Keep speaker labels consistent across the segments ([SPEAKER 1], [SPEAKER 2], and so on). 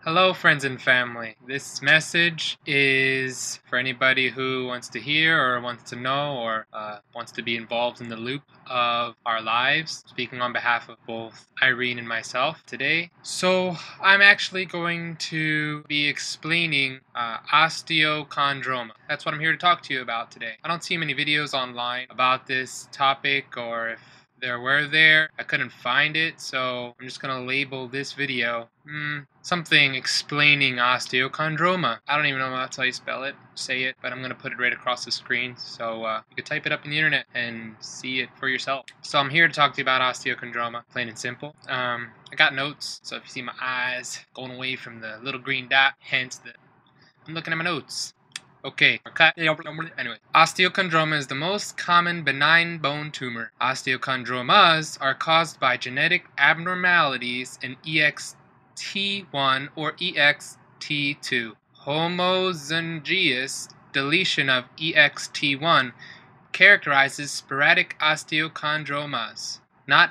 [SPEAKER 1] Hello, friends and family. This message is for anybody who wants to hear or wants to know or wants to be involved in the loop of our lives. Speaking on behalf of both Irene and myself today. So I'm actually going to be explaining osteochondroma. That's what I'm here to talk to you about today. I don't see many videos online about this topic, or if there were there, I couldn't find it, so I'm just gonna label this video something explaining osteochondroma. I don't even know that's how you spell it, say it, but I'm gonna put it right across the screen so you can type it up in the internet and see it for yourself. So I'm here to talk to you about osteochondroma, plain and simple. I got notes, so if you see my eyes going away from the little green dot, hence I'm looking at my notes. Okay, anyway, osteochondroma is the most common benign bone tumor. Osteochondromas are caused by genetic abnormalities in EXT1 or EXT2. Homozygous deletion of EXT1 characterizes sporadic osteochondromas, not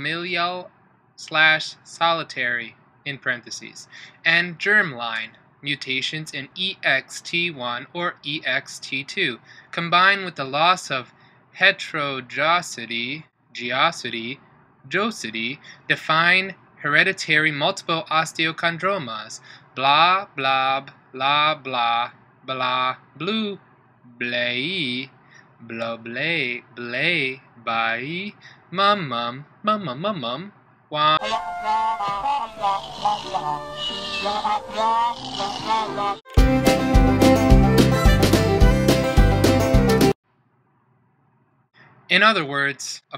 [SPEAKER 1] familial/solitary, in parentheses, and germline mutations in EXT1 or EXT2, combined with the loss of heterozygosity, define hereditary multiple osteochondromas. Blah blah blah blah blah blue blay blah blay blay bye mum wah. In other words, a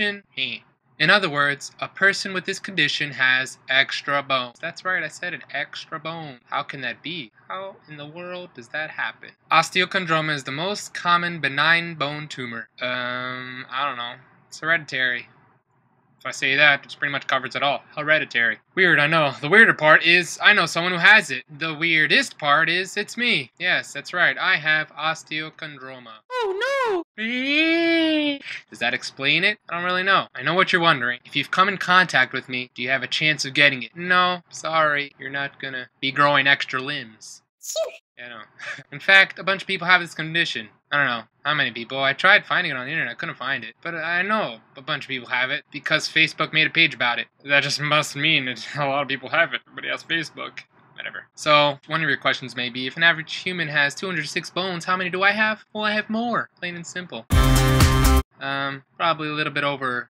[SPEAKER 1] person with this condition has extra bones. That's right, I said it, extra bone. How can that be? How in the world does that happen? Osteochondroma is the most common benign bone tumor. I don't know. It's hereditary. If I say that, it pretty much covers it all. Hereditary. Weird, I know. The weirder part is I know someone who has it. The weirdest part is it's me. Yes, that's right. I have osteochondroma. Oh no! Does that explain it? I don't really know. I know what you're wondering. If you've come in contact with me, do you have a chance of getting it? No, sorry. You're not gonna be growing extra limbs. Yeah, no. In fact, a bunch of people have this condition. I don't know how many people. I tried finding it on the internet. I couldn't find it. But I know a bunch of people have it because Facebook made a page about it. That just must mean that a lot of people have it. Everybody has Facebook. Whatever. So, one of your questions may be, if an average human has 206 bones, how many do I have? Well, I have more. Plain and simple. Probably a little bit over.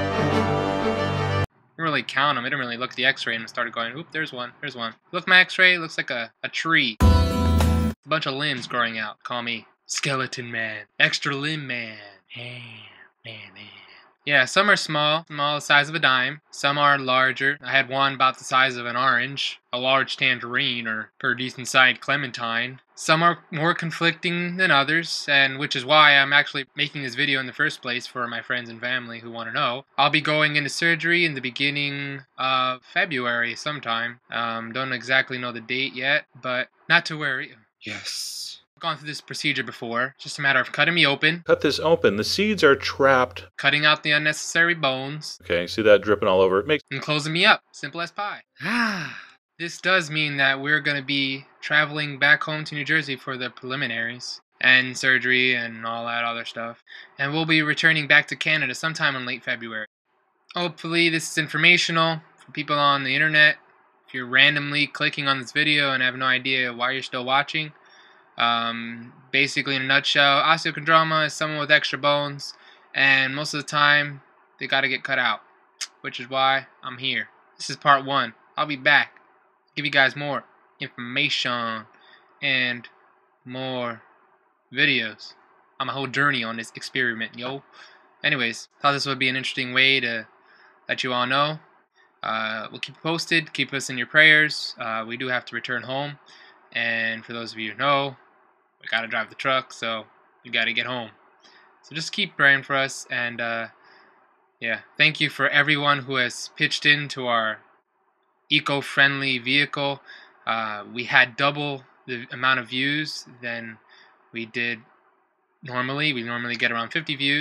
[SPEAKER 1] I didn't really count them. I didn't really look at the x-ray and started going, oop, there's one. Look at my x-ray, it looks like a tree. A bunch of limbs growing out. Call me Skeleton Man. Extra limb man. Man. Yeah, some are small the size of a dime. Some are larger. I had one about the size of an orange, a large tangerine, or per decent sized clementine. Some are more conflicting than others, and which is why I'm actually making this video in the first place for my friends and family who want to know. I'll be going into surgery in the beginning of February sometime. Don't exactly know the date yet, but not to worry. Yes. Gone through this procedure before. Just a matter of cutting me open.
[SPEAKER 2] Cut this open. The seeds are trapped.
[SPEAKER 1] Cutting out the unnecessary bones.
[SPEAKER 2] Okay, see that dripping all over it?
[SPEAKER 1] And closing me up. Simple as pie. This does mean that we're going to be traveling back home to New Jersey for the preliminaries and surgery and all that other stuff. And we'll be returning back to Canada sometime in late February. Hopefully this is informational for people on the internet. If you're randomly clicking on this video and have no idea why you're still watching. Basically, in a nutshell, osteochondroma is someone with extra bones, and most of the time, they gotta get cut out, which is why I'm here. This is part 1. I'll be back, give you guys more information and more videos on my whole journey on this experiment, yo. Anyways, thought this would be an interesting way to let you all know. We'll keep you posted, keep us in your prayers. We do have to return home, and for those of you who know, we gotta drive the truck, so we gotta get home. So just keep praying for us, and yeah, thank you for everyone who has pitched into our eco-friendly vehicle. We had double the amount of views than we did normally. We normally get around 50 views.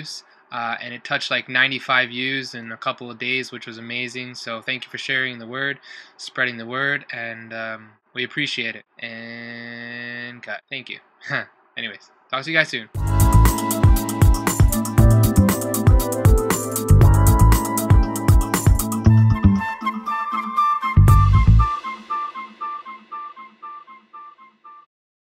[SPEAKER 1] and it touched like 95 views in a couple of days, which was amazing. So thank you for sharing the word, spreading the word, and we appreciate it. And cut. Thank you. Anyways, talk to you guys soon.